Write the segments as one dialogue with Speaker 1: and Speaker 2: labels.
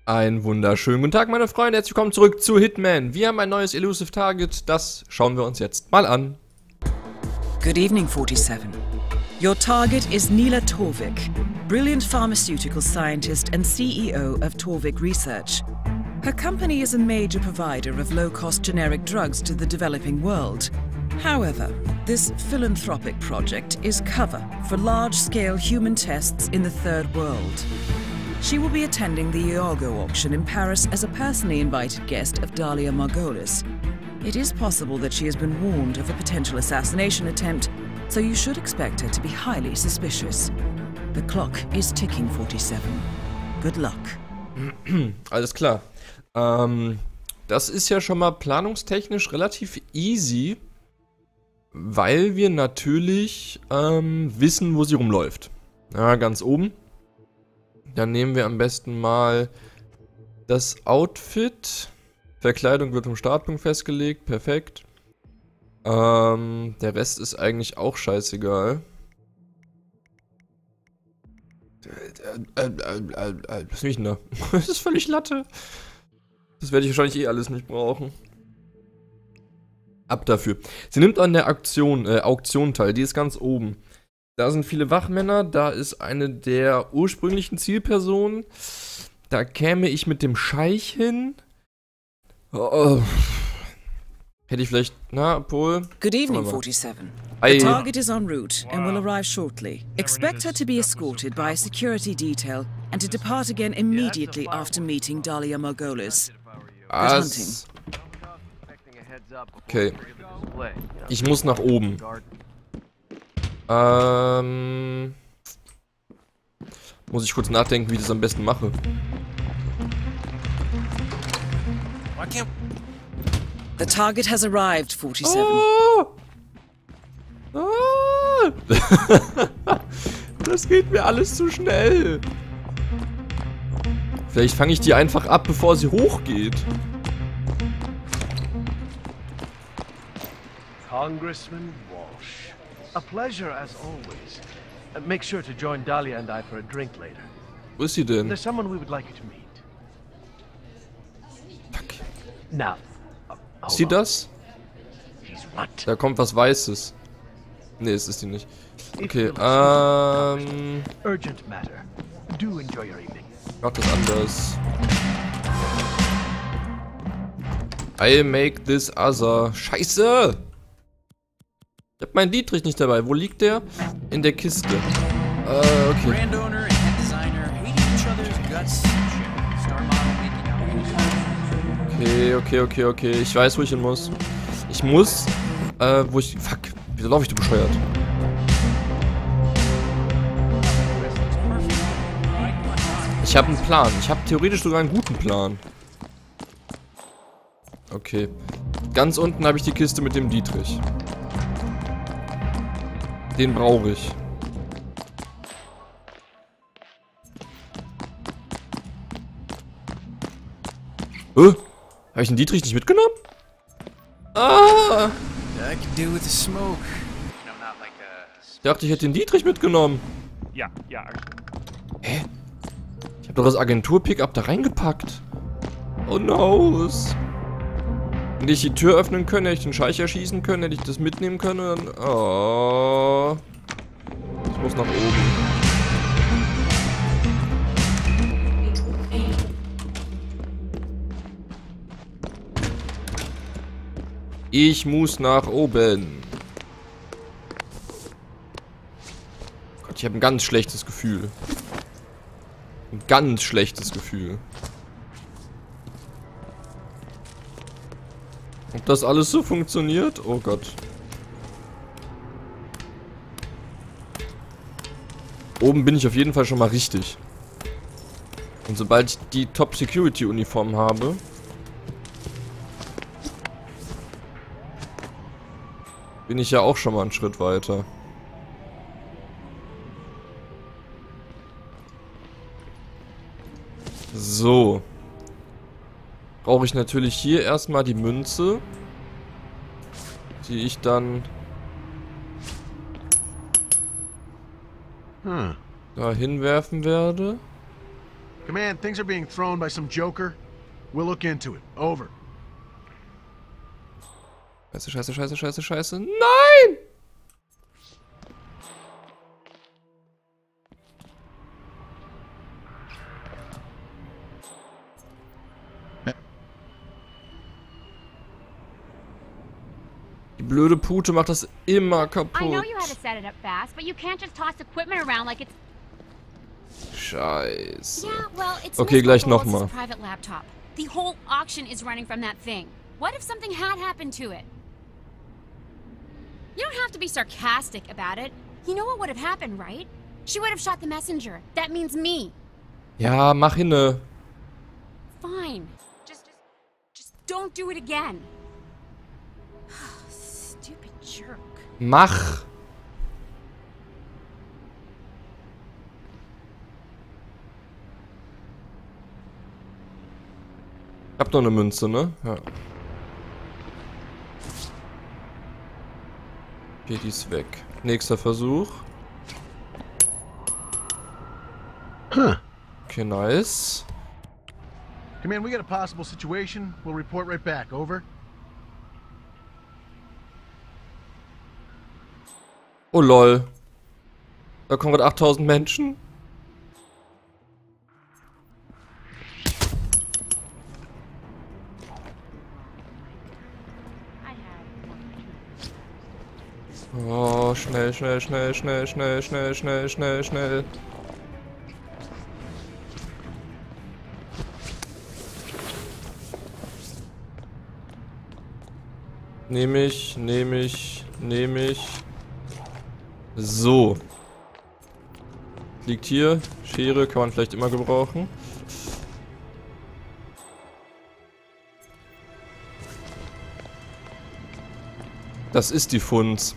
Speaker 1: Einen wunderschönen guten Tag, meine Freunde. Herzlich willkommen zurück zu Hitman. Wir haben ein neues Elusive Target. Das schauen wir uns jetzt mal an.
Speaker 2: Good evening, 47. Your target is Nila Torvik, brilliant pharmaceutical scientist and CEO of Torvik Research. Her company is a major provider of low-cost generic drugs to the developing world. However, this philanthropic project is cover for large-scale human tests in the Third World. She will be attending the Iago auction in Paris as a personally invited guest of Dalia Margolis. It is possible that she has been warned of a potential assassination attempt, so you should expect her to be highly suspicious. The clock is ticking, 47. Good luck.
Speaker 1: Alles klar. Das ist ja schon mal planungstechnisch relativ easy, weil wir natürlich wissen, wo sie rumläuft. Ja, ganz oben. Dann nehmen wir am besten mal das Outfit. Verkleidung wird vom Startpunkt festgelegt. Perfekt. Der Rest ist eigentlich auch scheißegal. Was mich denn da? Das ist völlig Latte. Das werde ich wahrscheinlich eh alles nicht brauchen. Ab dafür. Sie nimmt an der Auktion teil. Die ist ganz oben. Da sind viele Wachmänner, da ist eine der ursprünglichen Zielpersonen. Da käme ich mit dem Scheich hin. Hätte ich vielleicht... Na, Paul?
Speaker 2: Good evening, 47. The target is en route and will arrive shortly. Expect her to be escorted by a security detail and to depart again immediately after meeting Dalia Margolis. Good hunting.
Speaker 1: Okay. Ich muss nach oben. Muss ich kurz nachdenken, wie ich das am besten mache.
Speaker 2: The target has arrived, 47.
Speaker 1: Oh! Oh! Das geht mir alles zu schnell. Vielleicht fange ich die einfach ab, bevor sie hochgeht.
Speaker 3: Congressman Walsh. A pleasure as always. Make sure to join Dahlia and I for a drink later.
Speaker 1: Wo ist sie denn?
Speaker 3: There's someone we would like you to meet.
Speaker 1: Fuck.
Speaker 3: Now,
Speaker 1: Ist sie das?
Speaker 3: she's what?
Speaker 1: Da kommt was Weißes. Nee, es ist die nicht. Okay,
Speaker 3: Urgent matter. Do enjoy your evening.
Speaker 1: mach das anders. I'll make this other. Scheiße! Ich hab meinen Dietrich nicht dabei. Wo liegt der? In der Kiste. Okay.
Speaker 4: Brand owner and head designer hating each other's guts. Star model making out.
Speaker 1: Okay. Ich weiß, wo ich hin muss. Ich muss, Fuck. Wieso laufe ich, du bescheuert? Ich habe einen Plan. Ich habe theoretisch sogar einen guten Plan. Okay. Ganz unten habe ich die Kiste mit dem Dietrich. Den brauche ich. Habe ich den Dietrich nicht mitgenommen? Ah!
Speaker 4: I could do with the smoke.
Speaker 1: Ich dachte, ich hätte den Dietrich mitgenommen.
Speaker 5: Ja.
Speaker 1: Hä? Ich habe doch das Agentur-Pickup da reingepackt. Oh no. Hätte ich die Tür öffnen können, hätte ich den Scheich erschießen können, hätte ich das mitnehmen können und dann... Oh. Ich muss nach oben. Ich muss nach oben. Gott, ich habe ein ganz schlechtes Gefühl. Ein ganz schlechtes Gefühl. Ob das alles so funktioniert? Oh Gott. Oben bin ich auf jeden Fall schon mal richtig. Und sobald ich die Top-Security-Uniform habe... bin ich ja auch schon mal einen Schritt weiter. So. Brauche ich natürlich hier erstmal die Münze, die ich dann da hinwerfen werde.
Speaker 5: Command, things are being thrown by some joker. We'll look into it. Over.
Speaker 1: Scheiße, scheiße, scheiße, scheiße, scheiße. Nein! Die blöde Pute macht das immer
Speaker 6: I
Speaker 1: kaputt.
Speaker 6: know you had to set it up fast, but you can't just toss equipment around like it's...
Speaker 1: Scheiße.
Speaker 6: Yeah, well, it's
Speaker 1: Okay,
Speaker 6: Miss
Speaker 1: gleich
Speaker 6: Bowles'
Speaker 1: nochmal.
Speaker 6: private laptop. The whole auction is running from that thing. What if something had happened to it? You don't have to be sarcastic about it. You know what would have happened, right? She would have shot the messenger. That means me.
Speaker 1: Ja, mach hinne.
Speaker 6: Fine. Just don't do it again. Stupid jerk.
Speaker 1: Mach. Ich hab noch eine Münze, ne? Ja. Okay, die ist weg. Nächster Versuch. Okay, nice.
Speaker 5: Command, we got a possible situation. We'll report right back. Over.
Speaker 1: Oh lol. Da kommen gerade 8000 Menschen. Oh, schnell, schnell, schnell, schnell, schnell, schnell, schnell, schnell, schnell. Nehme ich, nehme ich, nehme ich. So. Liegt hier. Schere kann man vielleicht immer gebrauchen. Das ist die Funz.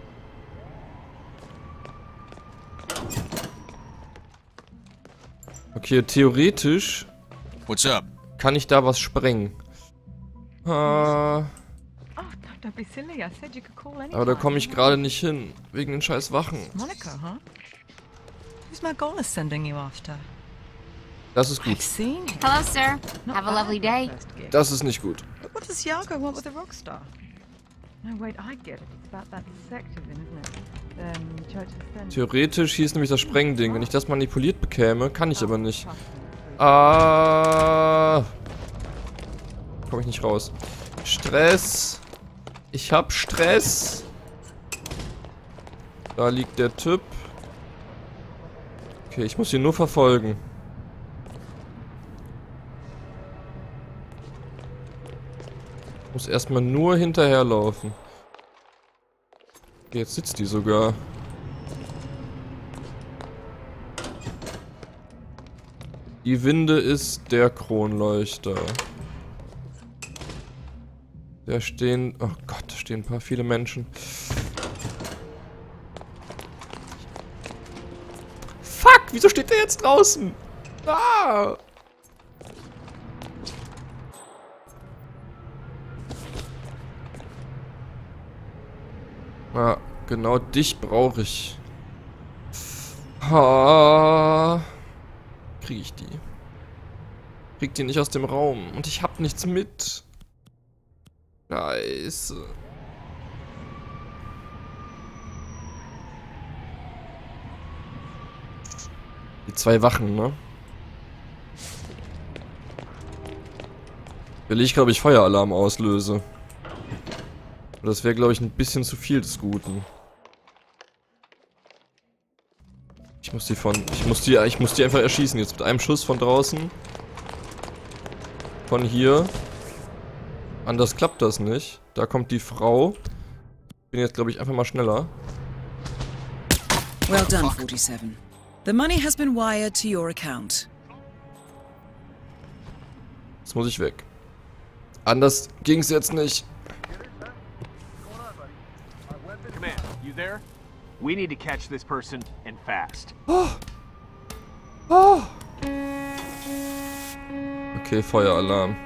Speaker 1: Okay, theoretisch
Speaker 4: What's up?
Speaker 1: kann ich da was sprengen.
Speaker 7: Oh, don't be silly. I said you could call anytime.
Speaker 1: Aber da komme ich gerade nicht hin. Wegen den scheiß Wachen.
Speaker 7: Monica, huh? Who's Margolis sending you after?
Speaker 1: Das ist gut.
Speaker 7: I've seen him.
Speaker 6: Hello, sir.
Speaker 7: Not
Speaker 6: Have a
Speaker 7: bad
Speaker 6: lovely
Speaker 7: for a
Speaker 6: day.
Speaker 7: first gig.
Speaker 1: Das ist nicht gut.
Speaker 7: But what does Yago want with a rock star? No, wait, I get it. It's about that sect of him, isn't it? Church of Ascension.
Speaker 1: Theoretisch hieß nämlich das Sprengding. Wenn ich das manipuliert bekäme, kann ich aber nicht. Ah. Komme ich nicht raus. Stress. Ich hab Stress. Da liegt der Typ. Okay, ich muss ihn nur verfolgen. Ich muss erstmal nur hinterherlaufen. Okay, jetzt sitzt die sogar. Die Winde ist der Kronleuchter. Da stehen... Oh Gott, da stehen ein paar viele Menschen. Fuck, wieso steht der jetzt draußen? Ah! Ja, genau dich brauche ich. Ah. Kriege ich die? Krieg die nicht aus dem Raum. Und ich hab nichts mit. Scheiße. Die zwei Wachen, ne? Will ich, glaube ich, Feueralarm auslöse. Und das wäre, glaube ich, ein bisschen zu viel des Guten. Ich muss die einfach erschießen jetzt mit einem Schuss von draußen. Von hier. Anders klappt das nicht. Da kommt die Frau. Bin jetzt, glaube ich, einfach mal schneller.
Speaker 2: Well done, 47. The money has been wired to your account.
Speaker 1: Jetzt muss ich weg. Anders ging's jetzt nicht.
Speaker 3: Command, you there? We need to catch this person, and fast.
Speaker 1: Okay, Feueralarm.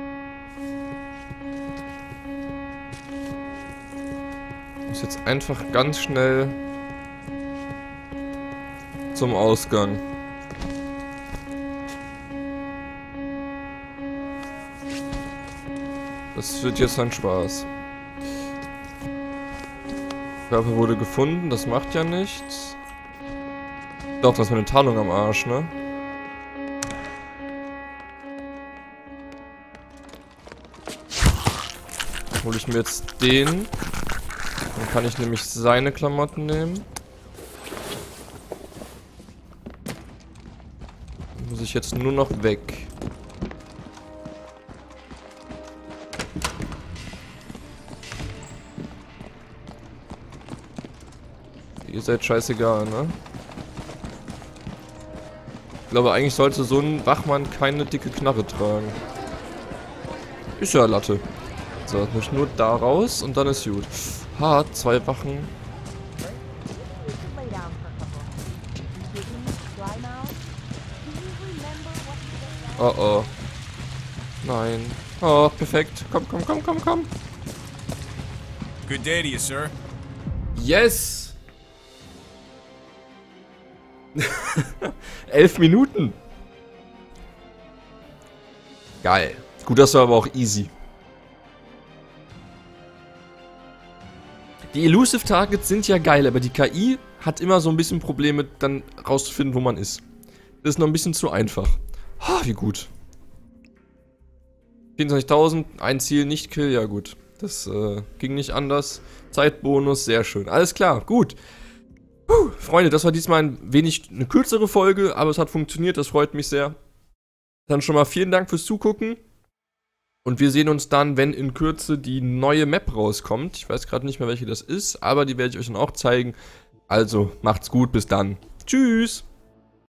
Speaker 1: Ich muss jetzt einfach ganz schnell zum Ausgang. Das wird jetzt ein Spaß. Körper wurde gefunden, das macht ja nichts. Doch, das ist eine Tarnung am Arsch, ne? Hole ich mir jetzt den. Dann kann ich nämlich seine Klamotten nehmen. Dann muss ich jetzt nur noch weg. Ihr seid scheißegal, ne? Ich glaube, eigentlich sollte so ein Wachmann keine dicke Knarre tragen. Ist ja Latte. So, muss nur da raus und dann ist gut. Ha, 2 Wachen. Oh oh. Nein. Oh, perfekt. Komm, komm, komm, komm, komm.
Speaker 4: Good day to you, sir.
Speaker 1: Yes! 11 Minuten. Geil. Gut, das war aber auch easy. Die Elusive Targets sind ja geil, aber die KI hat immer so ein bisschen Probleme, dann rauszufinden, wo man ist. Das ist noch ein bisschen zu einfach. Ha, wie gut. 24.000, ein Ziel, nicht Kill, ja gut. Das ging nicht anders. Zeitbonus, sehr schön. Alles klar, gut. Freunde, das war diesmal eine kürzere Folge, aber es hat funktioniert, das freut mich sehr. Dann schon mal vielen Dank fürs Zugucken. Und wir sehen uns dann, wenn in Kürze die neue Map rauskommt. Ich weiß gerade nicht mehr, welche das ist, aber die werde ich euch dann auch zeigen. Also, macht's gut, bis dann. Tschüss!